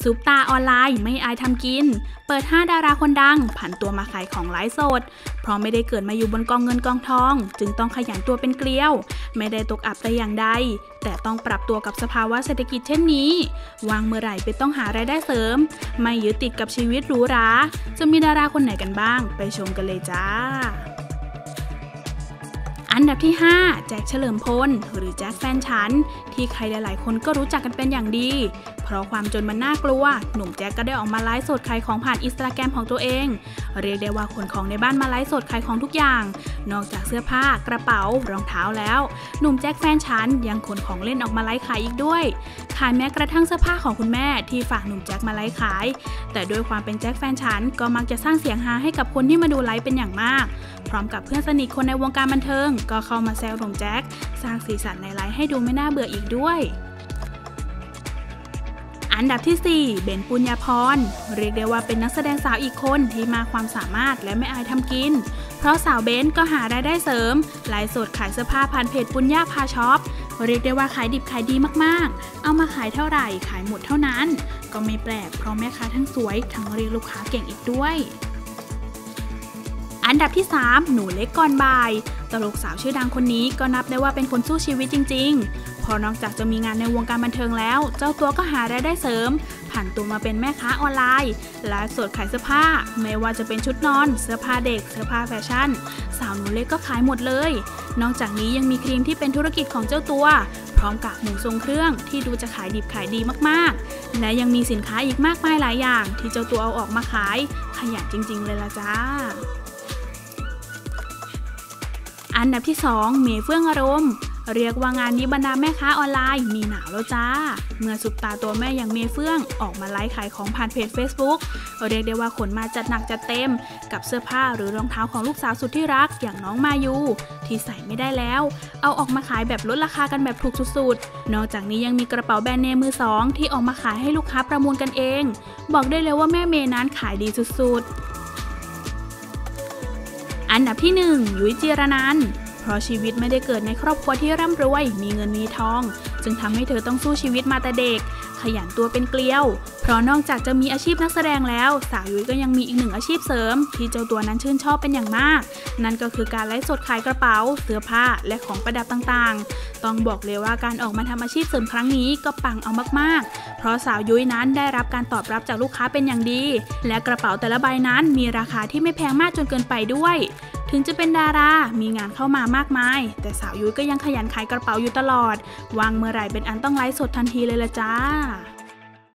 ซุปตาออนไลน์ไม่อายทำกินเปิด5ดาราคนดังผันตัวมาขายของไลฟ์สดเพราะไม่ได้เกิดมาอยู่บนกองเงินกองทองจึงต้องขยันตัวเป็นเกลียวไม่ได้ตกอับแต่อย่างใดแต่ต้องปรับตัวกับสภาวะเศรษฐกิจเช่นนี้วางเมื่อไหร่ไปต้องหารายได้เสริมไม่ยึดติดกับชีวิตหรูหราจะมีดาราคนไหนกันบ้างไปชมกันเลยจ้าอันดับที่5แจ็คเฉลิมพลหรือแจ็คแฟนฉันที่ใครหลายๆคนก็รู้จักกันเป็นอย่างดีเพราะความจนมันน่ากลัวหนุ่มแจ็คก็ได้ออกมาไลฟ์สดขายของผ่านอินสตาแกรมของตัวเองเรียกได้ว่าขนของในบ้านมาไลฟ์สดขายของทุกอย่างนอกจากเสื้อผ้ากระเป๋ารองเท้าแล้วหนุ่มแจ็คแฟนฉันยังขนของเล่นออกมาไลฟ์ขายอีกด้วยขายแม้กระทั่งเสื้อผ้าของคุณแม่ที่ฝากหนุ่มแจ็คมาไลฟ์ขายแต่ด้วยความเป็นแจ็คแฟนฉันก็มักจะสร้างเสียงฮาให้กับคนที่มาดูไลฟ์เป็นอย่างมากพร้อมกับเพื่อนสนิทคนในวงการบันเทิงก็เข้ามาแซวหนุ่มแจ็คสร้างสีสันในไลฟ์ให้ดูไม่น่าเบื่ออีกด้วยอันดับที่4เบนปุญญาพรเรียกได้ว่าเป็นนักแสดงสาวอีกคนที่มาความสามารถและไม่อายทำกินเพราะสาวเบนก็หารายได้เสริมไลฟ์สดขายเสื้อผ้าผ่านเพจปุญญาพาช็อปเรียกได้ว่าขายดิบขายดีมากๆเอามาขายเท่าไหร่ขายหมดเท่านั้นก็ไม่แปลกเพราะแม่ค้าทั้งสวยทั้งเรียกลูกค้าเก่งอีกด้วยอันดับที่3หนูเล็กก่อนบ่ายตลกสาวชื่อดังคนนี้ก็นับได้ว่าเป็นคนสู้ชีวิตจริงๆเพราะนอกจากจะมีงานในวงการบันเทิงแล้วเจ้าตัวก็หารายได้เสริมผันตัวมาเป็นแม่ค้าออนไลน์ไลฟ์สดขายเสื้อผ้าไม่ว่าจะเป็นชุดนอนเสื้อผ้าเด็กเสื้อผ้าแฟชั่นสาวหนูเล็กก็ขายหมดเลยนอกจากนี้ยังมีครีมที่เป็นธุรกิจของเจ้าตัวพร้อมกับหมูทรงเครื่องที่ดูจะขายดิบขายดีมากๆและยังมีสินค้าอีกมากมายหลายอย่างที่เจ้าตัวเอาออกมาขายขยันจริงๆเลยล่ะจ้าอันดับที่2เมย์เฟื่องอารมณ์เรียกว่างานนี้บรรดาแม่ค้าออนไลน์มีหนาวแล้วจ้าเมื่อซุปตาตัวแม่อย่างเมย์เฟื่องออกมาไลฟ์ขายของผ่านเพจ Facebook เรียกได้ว่าขนมาจัดหนักจัดเต็มกับเสื้อผ้าหรือรองเท้าของลูกสาวสุดที่รักอย่างน้องมายูที่ใส่ไม่ได้แล้วเอาออกมาขายแบบลดราคากันแบบถูกสุดๆนอกจากนี้ยังมีกระเป๋าแบรนด์เนมมือ2ที่ออกมาขายให้ลูกค้าประมูลกันเองบอกได้เลยว่าแม่เมย์นั้นขายดีสุดๆอันดับที่1ยุ้ยจีรนันท์เพราะชีวิตไม่ได้เกิดในครอบครัวที่ร่ำรวยมีเงินมีทองจึงทำให้เธอต้องสู้ชีวิตมาแต่เด็กขยันตัวเป็นเกลียวเพราะนอกจากจะมีอาชีพนักแสดงแล้วสาวยุ้ยก็ยังมีอีกหนึ่งอาชีพเสริมที่เจ้าตัวนั้นชื่นชอบเป็นอย่างมากนั่นก็คือการไลฟ์สดขายกระเป๋าเสื้อผ้าและของประดับต่างๆต้องบอกเลยว่าการออกมาทำอาชีพเสริมครั้งนี้ก็ปังเอามากๆเพราะสาวยุ้ยนั้นได้รับการตอบรับจากลูกค้าเป็นอย่างดีและกระเป๋าแต่ละใบนั้นมีราคาที่ไม่แพงมากจนเกินไปด้วยถึงจะเป็นดารามีงานเข้ามามากมายแต่สาวยุ้ยก็ยังขยันขายกระเป๋าอยู่ตลอดวางเมื่อไหร่เป็นอันต้องไลฟ์สดทันทีเลยละจ้า